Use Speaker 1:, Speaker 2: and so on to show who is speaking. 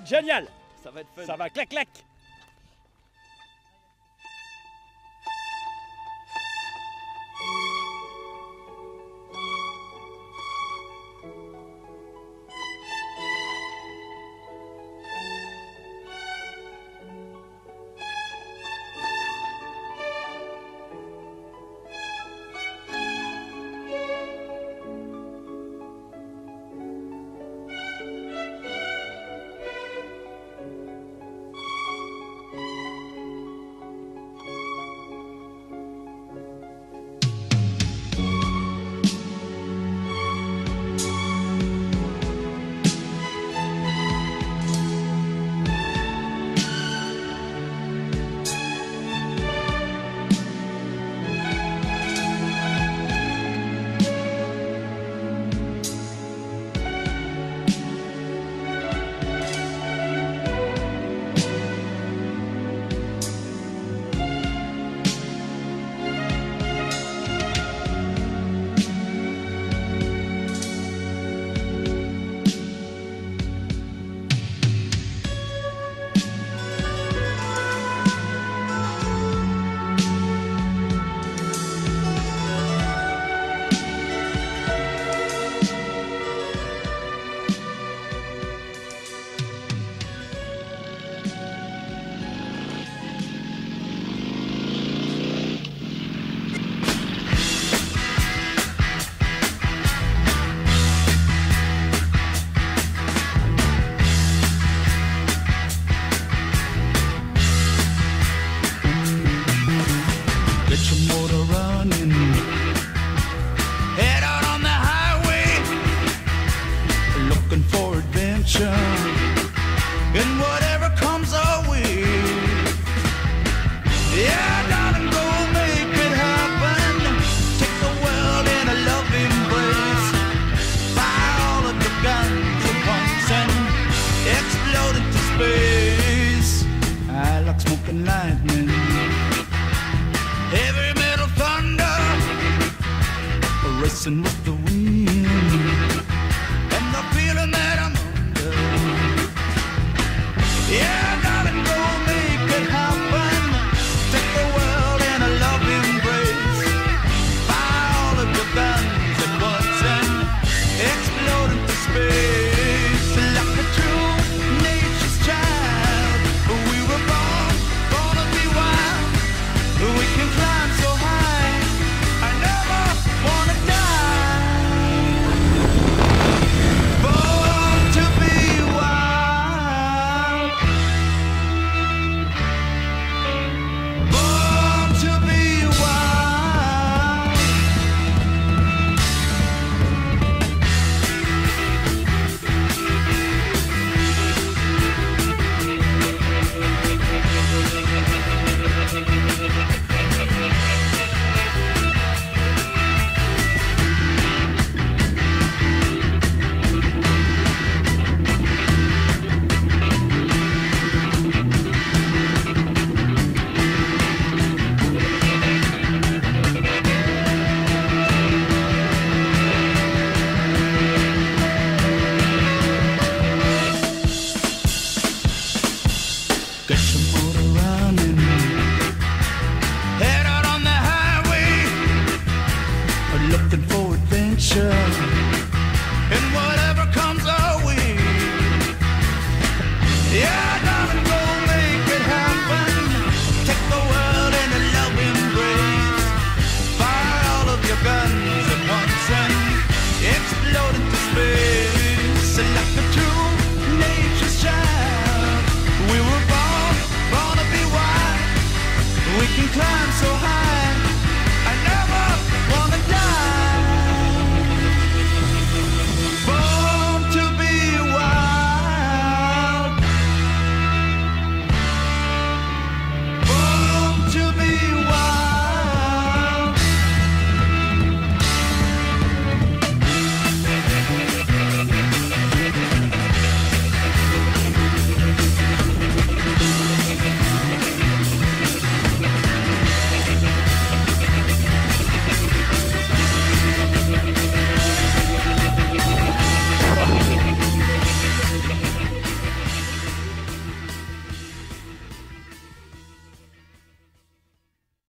Speaker 1: Génial.
Speaker 2: Ça va être fun.
Speaker 1: Ça va, clac clac.
Speaker 3: And whatever comes our way, yeah, darling, go make it happen. Take the world in a loving embrace. Fire all of the guns at once and explode into space. I like smoking lightning, heavy metal thunder, racing with the wind, and the feeling that I'm under. Yeah, darling, go make it happen. Take the world in a loving embrace. Fire all of your guns at once and explode into space. Like a true nature's child, we were born to be wild. We can climb so high, I never wanna die. Born to be wild. Born to be wild. Get your motor running, head out on the highway, looking for adventure, and whatever comes our way. Yeah.